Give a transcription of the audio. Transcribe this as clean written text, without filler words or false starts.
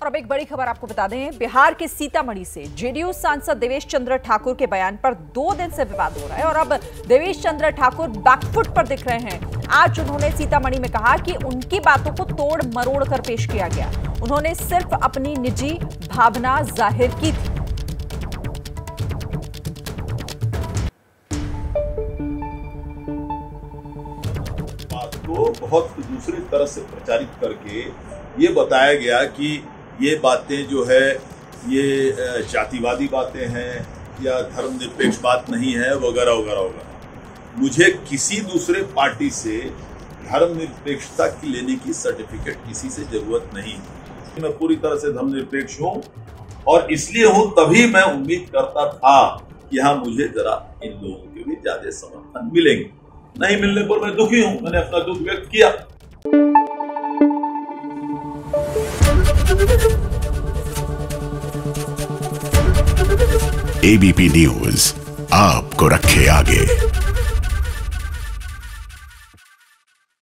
और अब एक बड़ी खबर आपको बता दें, बिहार के सीतामढ़ी से जेडीयू सांसद देवेश चंद्र ठाकुर के बयान पर 2 दिन से विवाद हो रहा है और अब देवेश चंद्र ठाकुर बैकफुट पर दिख रहे हैं। आज उन्होंने सीतामढ़ी में कहा कि उनकी बातों को तोड़ मरोड़ कर पेश किया गया। उन्होंने सिर्फ अपनी निजी भावना जाहिर की थी। बात को बहुत दूसरी तरह से प्रचारित करके ये बताया गया कि ये बातें जो है ये जातिवादी बातें हैं या धर्मनिरपेक्ष बात नहीं है वगैरह वगैरह वगैरह। मुझे किसी दूसरे पार्टी से धर्मनिरपेक्षता की लेने की सर्टिफिकेट किसी से जरूरत नहीं। मैं पूरी तरह से धर्मनिरपेक्ष हूँ और इसलिए हूँ, तभी मैं उम्मीद करता था कि हाँ मुझे जरा इन लोगों के भी ज्यादा समर्थन मिलेंगे। नहीं मिलने पर मैं दुखी हूँ, मैंने अपना दुख व्यक्त किया। एबीपी न्यूज आपको रखे आगे।